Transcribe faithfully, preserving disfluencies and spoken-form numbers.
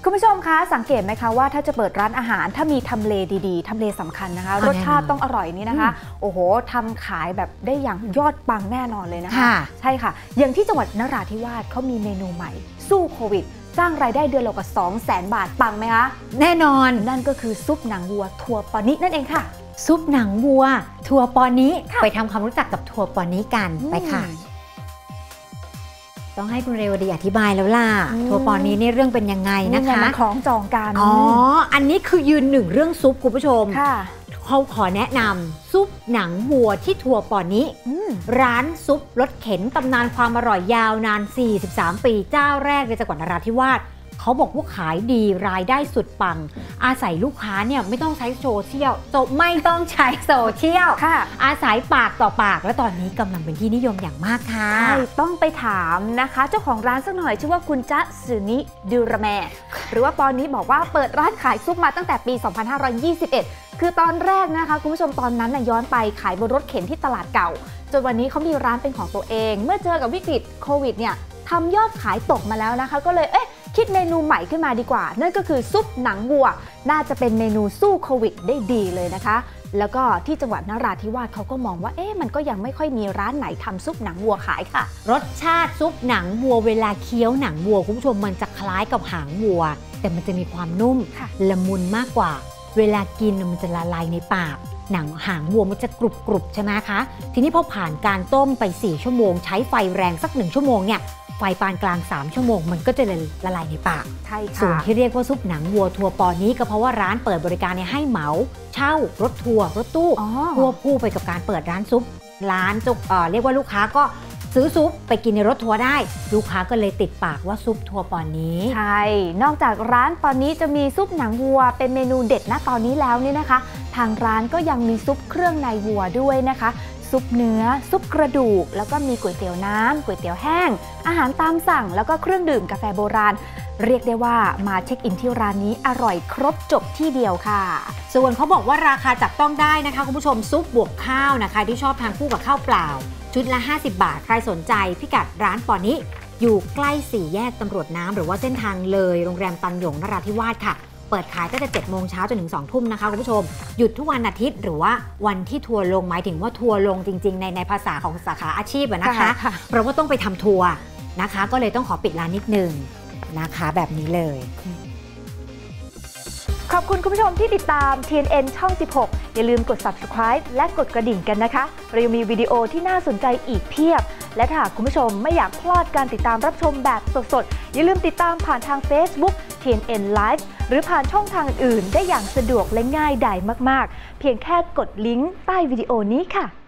คุณผู้ชมคะสังเกตไหมคะว่าถ้าจะเปิดร้านอาหารถ้ามีทำเลดีๆทำเลสำคัญนะคะรสชาติต้องอร่อยนี่นะคะโอ้โหทำขายแบบได้อย่างยอดปังแน่นอนเลยนะคะใช่ค่ะอย่างที่จังหวัดนราธิวาสเขามีเมนูใหม่สู้โควิดสร้างรายได้เดือนละกว่า สองแสน บาทปังไหมคะแน่นอนนั่นก็คือซุปหนังวัวถั่วปอนินั่นเองค่ะซุปหนังวัวถั่วปอนิไปทำความรู้จักกับถั่วปอนิกันไปค่ะต้องให้คุณเรวดีอธิบายแล้วล่ะถั่วปอนินี่เรื่องเป็นยังไงนะคะของจองกันอ๋ออันนี้คือยืนหนึ่งเรื่องซุปคุณผู้ชมเขาขอแนะนำซุปหนังวัวที่ถั่วปอนิร้านซุปรสเข็นตำนานความอร่อยยาวนานสี่สิบสามปีเจ้าแรกในจังหวัดนราธิวาสเขาบอกว่าขายดีรายได้สุดปังอาศัยลูกค้าเนี่ยไม่ต้องใช้โซเชียลจบไม่ต้องใช้โซเชียลอาศัยปากต่อปากและตอนนี้กำลังเป็นที่นิยมอย่างมากค่ะใช่ต้องไปถามนะคะเจ้าของร้านสักหน่อยชื่อว่าคุณจ๊ะสุนิดิรแมหรือว่าตอนนี้บอกว่าเปิดร้านขายซุปมาตั้งแต่ปี สองพันห้าร้อยยี่สิบเอ็ด คือตอนแรกนะคะคุณผู้ชมตอนนั้นนะย้อนไปขายบนรถเข็นที่ตลาดเก่าจนวันนี้เขามีร้านเป็นของตัวเองเมื่อเจอกับวิกฤตโควิดเนี่ยทำยอดขายตกมาแล้วนะคะก็เลยเอ๊ะคิดเมนูใหม่ขึ้นมาดีกว่านั่นก็คือซุปหนังวัวน่าจะเป็นเมนูสู้โควิดได้ดีเลยนะคะแล้วก็ที่จังหวัดนราธิวาสเขาก็มองว่าเอ๊ะมันก็ยังไม่ค่อยมีร้านไหนทำซุปหนังวัวขายค่ะรสชาติซุปหนังวัวเวลาเคี้ยวหนังวัวคุณผู้ชมมันจะคล้ายกับหางวัวแต่มันจะมีความนุ่มละมุนมากกว่าเวลากินมันจะละลายในปากหนังหางวัวมันจะกรุบกรุบใช่ไหมคะทีนี้พอผ่านการต้มไปสี่ชั่วโมงใช้ไฟแรงสักหนึ่งชั่วโมงเนี่ยไฟปานกลางสามชั่วโมงมันก็จะละลายในปากใช่ค่ะส่วนที่เรียกว่าซุปหนังวัวถั่วปอนี้ก็เพราะว่าร้านเปิดบริการให้เหมาเช่ารถทัวร์รถตู้ควบคู่ไปกับการเปิดร้านซุปร้านจุกเอ่อเรียกว่าลูกค้าก็ซื้อซุปไปกินในรถทัวร์ได้ลูกค้าก็เลยติดปากว่าซุปถั่วปอนี้ใช่นอกจากร้านตอนนี้จะมีซุปหนังวัวเป็นเมนูเด็ดณตอนนี้แล้วนี่นะคะทางร้านก็ยังมีซุปเครื่องในวัวด้วยนะคะซุปเนื้อซุปกระดูกแล้วก็มีก๋วยเตี๋ยวน้ำก๋วยเตี๋ยวแห้งอาหารตามสั่งแล้วก็เครื่องดื่มกาแฟโบราณเรียกได้ว่ามาเช็คอินที่ร้านนี้อร่อยครบจบที่เดียวค่ะส่วนเขาบอกว่าราคาจับต้องได้นะคะคุณผู้ชมซุปบวกข้าวนะคะที่ชอบทานคู่กับข้าวเปล่าชุดละห้าสิบบาทใครสนใจพิกัดร้านปอนี้อยู่ใกล้สี่แยกตำรวจน้ำหรือว่าเส้นทางเลยโรงแรมตันหยงนราธิวาสค่ะเปิดขายตั้งแต่เจ็ดโมงเช้าจนถึงสองทุ่มนะคะคุณผู้ชมหยุดทุกวันอาทิตย์หรือว่าวันที่ทัวร์ลงหมายถึงว่าทัวร์ลงจริงๆในในภาษาของสาขาอาชีพนะคะเพราะว่าต้องไปทำทัวร์นะคะก็เลยต้องขอปิดร้านนิดนึงนะคะแบบนี้เลยขอบคุณคุณผู้ชมที่ติดตาม ที เอ็น เอ็น ช่อง สิบหก อย่าลืมกด ซับสไครบ์ และกดกระดิ่งกันนะคะเรายังมีวิดีโอที่น่าสนใจอีกเพียบและถ้าคุณผู้ชมไม่อยากพลาดการติดตามรับชมแบบสดๆอย่าลืมติดตามผ่านทาง Facebook ที เอ็น เอ็น Live หรือผ่านช่องทางอื่นได้อย่างสะดวกและง่ายดายมากๆเพียงแค่กดลิงก์ใต้วิดีโอนี้ค่ะ